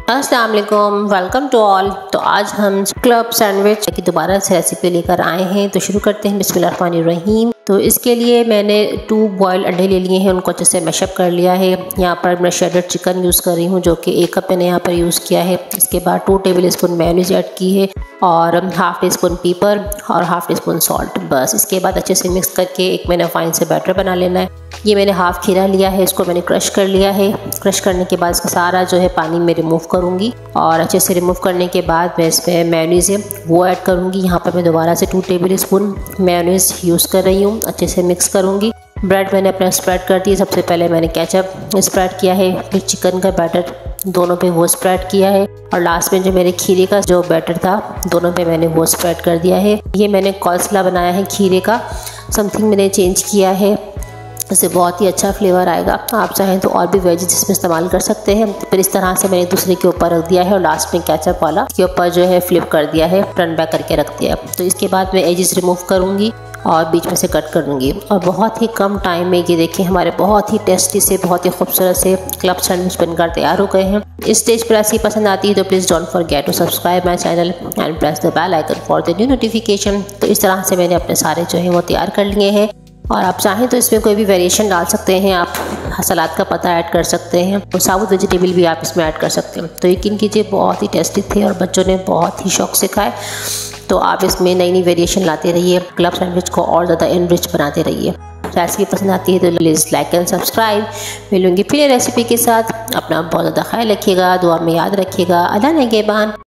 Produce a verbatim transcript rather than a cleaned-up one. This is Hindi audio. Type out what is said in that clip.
अस्सलाम वालेकुम, वेलकम टू ऑल। तो आज हम क्लब सैंडविच की दोबारा से रेसिपी लेकर आए हैं। तो शुरू करते हैं बिस्मिल्लाहिर्रहमानिर्रहीम। तो इसके लिए मैंने टू बॉयल अंडे ले लिए हैं, उनको अच्छे से मैशअप कर लिया है। यहाँ पर मैं शेडेड चिकन यूज़ कर रही हूँ जो कि एक कप मैंने यहाँ पर यूज़ किया है। इसके बाद two tablespoon mayonnaise add की है और हाफ़ टी स्पून पीपर और हाफ़ टी स्पून सॉल्ट। बस इसके बाद अच्छे से मिक्स करके एक मैंने फाइन से बैटर बना लेना है। ये मैंने हाफ़ खीरा लिया है, इसको मैंने क्रश कर लिया है। क्रश करने के बाद इसका सारा जो है पानी मैं रिमूव करूँगी और अच्छे से रिमूव करने के बाद मैं इसमें मेयोनीज है वो ऐड करूँगी। यहाँ पर मैं दोबारा से two tablespoon mayonnaise use कर रही हूँ। अच्छे से मिक्स करूँगी। ब्रेड मैंने अपना स्प्रेड कर दिया। सबसे पहले मैंने केचप स्प्रेड किया है, फिर चिकन का बैटर दोनों पे वो स्प्रेड किया है और लास्ट में जो मेरे खीरे का जो बैटर था दोनों पे मैंने वो स्प्रेड कर दिया है। ये मैंने कॉल्सला बनाया है खीरे का, समथिंग मैंने चेंज किया है, इससे बहुत ही अच्छा फ्लेवर आएगा। आप चाहें तो और भी वेजेस इसमें इस्तेमाल कर सकते हैं। फिर इस तरह से मैंने दूसरे के ऊपर रख दिया है और लास्ट में केचप वाला के ऊपर जो है फ्लिप कर दिया है, टर्न बैक करके रख दिया। तो इसके बाद मैं एजेस रिमूव करूँगी और बीच में से कट कर दूँगी और बहुत ही कम टाइम में ये देखिए हमारे बहुत ही टेस्टी से बहुत ही खूबसूरत से क्लब सैंडविच बनकर तैयार हो गए हैं। इस स्टेज पर ऐसी पसंद आती है तो please don't forget to subscribe my channel and press the bell icon for the new notification. तो इस तरह से मैंने अपने सारे जो है वो तैयार कर लिए हैं और आप चाहें तो इसमें कोई भी वेरिएशन डाल सकते हैं। आप सलाद का पत्ता ऐड कर सकते हैं और साबुत वेजिटेबल भी आप इसमें ऐड कर सकते हैं। तो यकीन कीजिए बहुत ही टेस्टी थे और बच्चों ने बहुत ही शौक से खाए। तो आप इसमें नई नई वेरिएशन लाते रहिए, क्लब सैंडविच को और ज़्यादा एनरिच बनाते रहिए। रेसिपी पसंद आती है तो प्लीज़ लाइक एंड सब्सक्राइब। मिलूंगी फिर रेसिपी के साथ। अपना बहुत ज़्यादा ख्याल रखिएगा, दुआ में याद रखिएगा। अल्लाह निगहबान।